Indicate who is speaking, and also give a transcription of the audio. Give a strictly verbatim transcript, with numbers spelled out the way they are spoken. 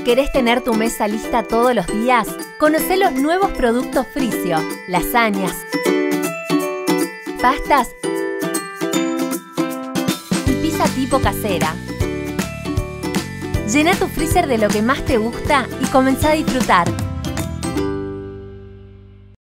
Speaker 1: ¿Querés tener tu mesa lista todos los días? Conocé los nuevos productos Frisia, lasañas, pastas y pizza tipo casera. Llena tu freezer de lo que más te gusta y comenzá a disfrutar.